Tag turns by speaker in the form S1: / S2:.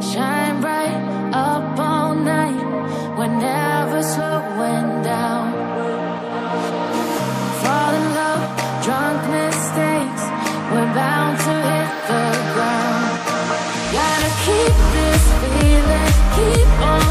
S1: Shine bright up all night, we're never slowing down. Fall in love, drunk mistakes, we're bound to hit the ground. Gotta keep this feeling, keep on